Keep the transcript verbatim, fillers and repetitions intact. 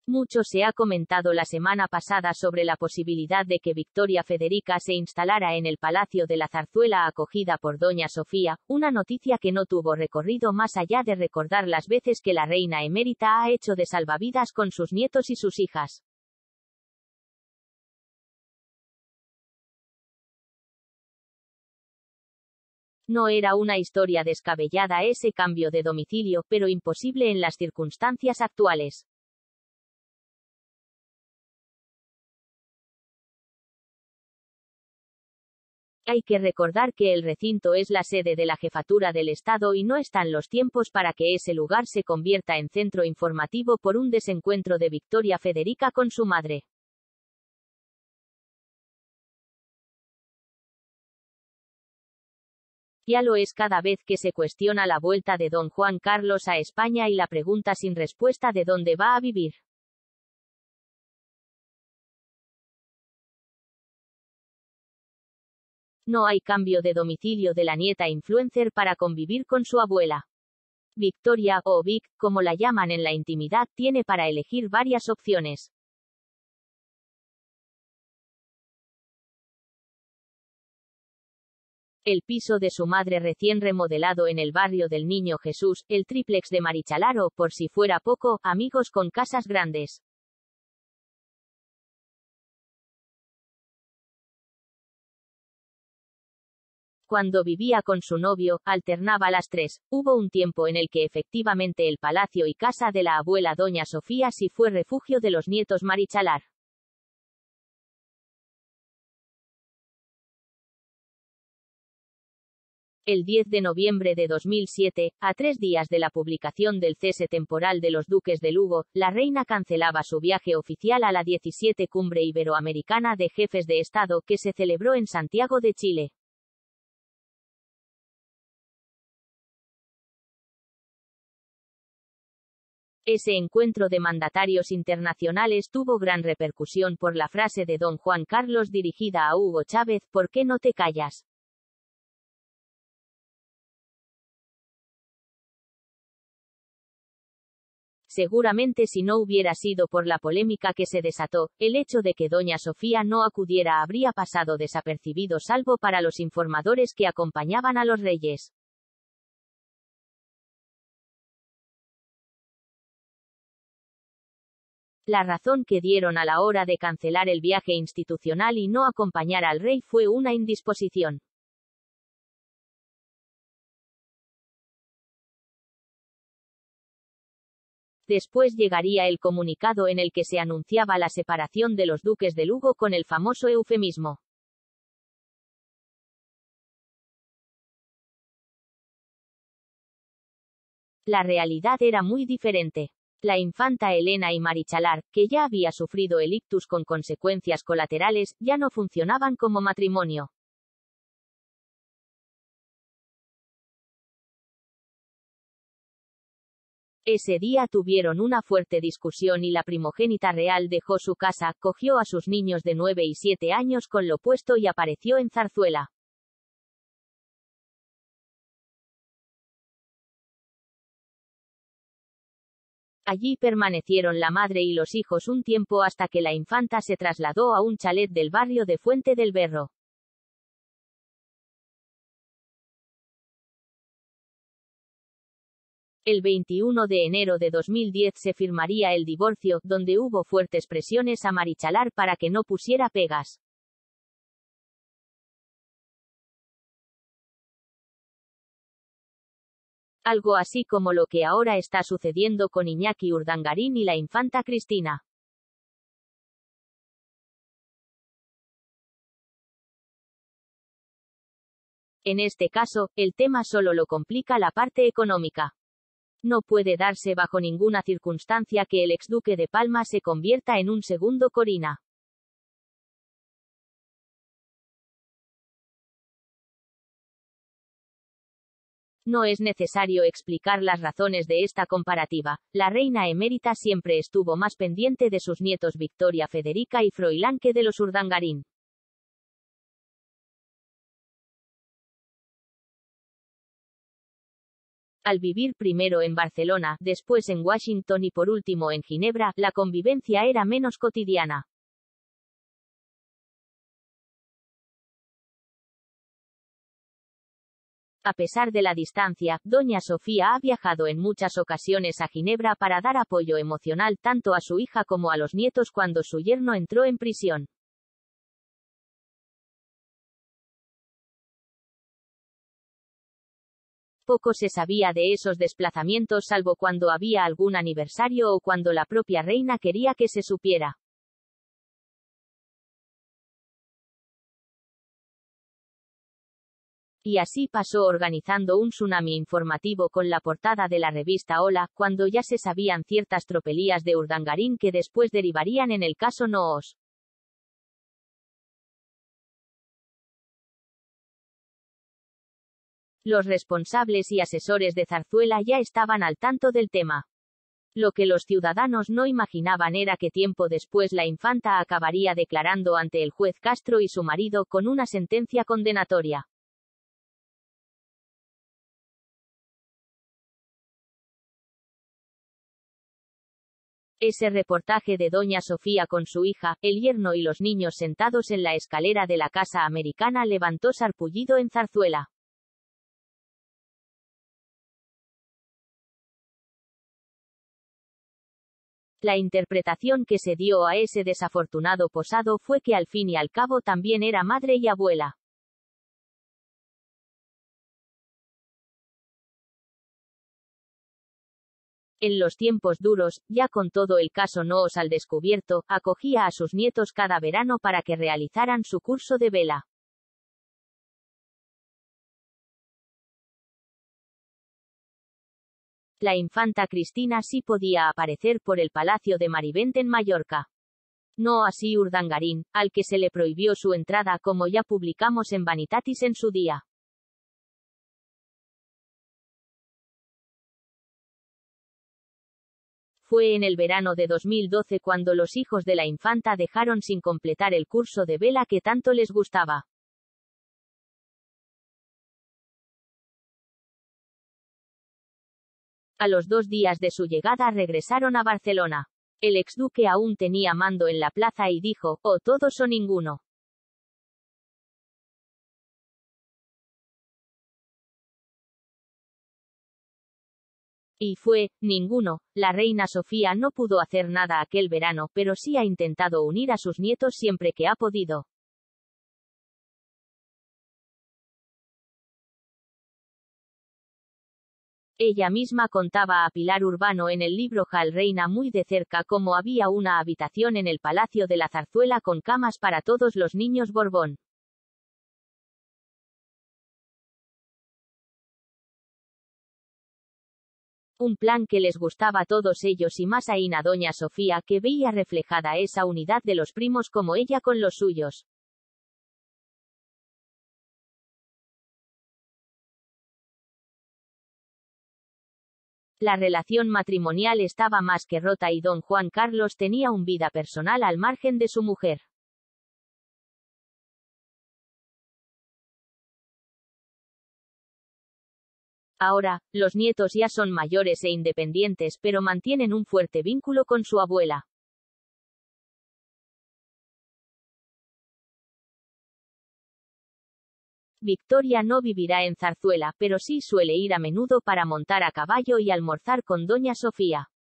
Mucho se ha comentado la semana pasada sobre la posibilidad de que Victoria Federica se instalara en el Palacio de la Zarzuela acogida por doña Sofía, una noticia que no tuvo recorrido más allá de recordar las veces que la reina emérita ha hecho de salvavidas con sus nietos y sus hijas. No era una historia descabellada ese cambio de domicilio, pero imposible en las circunstancias actuales. Hay que recordar que el recinto es la sede de la jefatura del Estado y no están los tiempos para que ese lugar se convierta en centro informativo por un desencuentro de Victoria Federica con su madre. Ya lo es cada vez que se cuestiona la vuelta de don Juan Carlos a España y la pregunta sin respuesta de dónde va a vivir. No hay cambio de domicilio de la nieta influencer para convivir con su abuela. Victoria, o Vic, como la llaman en la intimidad, tiene para elegir varias opciones. El piso de su madre recién remodelado en el barrio del Niño Jesús, el tríplex de Marichalar o, por si fuera poco, amigos con casas grandes. Cuando vivía con su novio, alternaba las tres. Hubo un tiempo en el que efectivamente el palacio y casa de la abuela doña Sofía sí fue refugio de los nietos Marichalar. El diez de noviembre de dos mil siete, a tres días de la publicación del cese temporal de los duques de Lugo, la reina cancelaba su viaje oficial a la diecisiete Cumbre Iberoamericana de Jefes de Estado que se celebró en Santiago de Chile. Ese encuentro de mandatarios internacionales tuvo gran repercusión por la frase de don Juan Carlos dirigida a Hugo Chávez: ¿por qué no te callas? Seguramente si no hubiera sido por la polémica que se desató, el hecho de que doña Sofía no acudiera habría pasado desapercibido salvo para los informadores que acompañaban a los reyes. La razón que dieron a la hora de cancelar el viaje institucional y no acompañar al rey fue una indisposición. Después llegaría el comunicado en el que se anunciaba la separación de los duques de Lugo con el famoso eufemismo. La realidad era muy diferente. La infanta Elena y Marichalar, que ya había sufrido el ictus con consecuencias colaterales, ya no funcionaban como matrimonio. Ese día tuvieron una fuerte discusión y la primogénita real dejó su casa, cogió a sus niños de nueve y siete años con lo puesto y apareció en Zarzuela. Allí permanecieron la madre y los hijos un tiempo hasta que la infanta se trasladó a un chalet del barrio de Fuente del Berro. El veintiuno de enero de dos mil diez se firmaría el divorcio, donde hubo fuertes presiones a Marichalar para que no pusiera pegas. Algo así como lo que ahora está sucediendo con Iñaki Urdangarín y la infanta Cristina. En este caso, el tema solo lo complica la parte económica. No puede darse bajo ninguna circunstancia que el exduque de Palma se convierta en un segundo Corina. No es necesario explicar las razones de esta comparativa. La reina emérita siempre estuvo más pendiente de sus nietos Victoria Federica y Froilán que de los Urdangarín. Al vivir primero en Barcelona, después en Washington y por último en Ginebra, la convivencia era menos cotidiana. A pesar de la distancia, doña Sofía ha viajado en muchas ocasiones a Ginebra para dar apoyo emocional tanto a su hija como a los nietos cuando su yerno entró en prisión. Poco se sabía de esos desplazamientos salvo cuando había algún aniversario o cuando la propia reina quería que se supiera. Y así pasó organizando un tsunami informativo con la portada de la revista Hola, cuando ya se sabían ciertas tropelías de Urdangarín que después derivarían en el caso Noos. Los responsables y asesores de Zarzuela ya estaban al tanto del tema. Lo que los ciudadanos no imaginaban era que tiempo después la infanta acabaría declarando ante el juez Castro y su marido con una sentencia condenatoria. Ese reportaje de doña Sofía con su hija, el yerno y los niños sentados en la escalera de la Casa Americana levantó sarpullido en Zarzuela. La interpretación que se dio a ese desafortunado posado fue que al fin y al cabo también era madre y abuela. En los tiempos duros, ya con todo el caso Noos al descubierto, acogía a sus nietos cada verano para que realizaran su curso de vela. La infanta Cristina sí podía aparecer por el Palacio de Marivent en Mallorca. No así Urdangarín, al que se le prohibió su entrada como ya publicamos en Vanitatis en su día. Fue en el verano de dos mil doce cuando los hijos de la infanta dejaron sin completar el curso de vela que tanto les gustaba. A los dos días de su llegada regresaron a Barcelona. El exduque aún tenía mando en la plaza y dijo, o todos o ninguno. Y fue, ninguno. La reina Sofía no pudo hacer nada aquel verano, pero sí ha intentado unir a sus nietos siempre que ha podido. Ella misma contaba a Pilar Urbano en el libro Jal Reina muy de cerca cómo había una habitación en el Palacio de la Zarzuela con camas para todos los niños Borbón. Un plan que les gustaba a todos ellos y más aún a doña Sofía que veía reflejada esa unidad de los primos como ella con los suyos. La relación matrimonial estaba más que rota y don Juan Carlos tenía una vida personal al margen de su mujer. Ahora, los nietos ya son mayores e independientes pero mantienen un fuerte vínculo con su abuela. Victoria no vivirá en Zarzuela, pero sí suele ir a menudo para montar a caballo y almorzar con doña Sofía.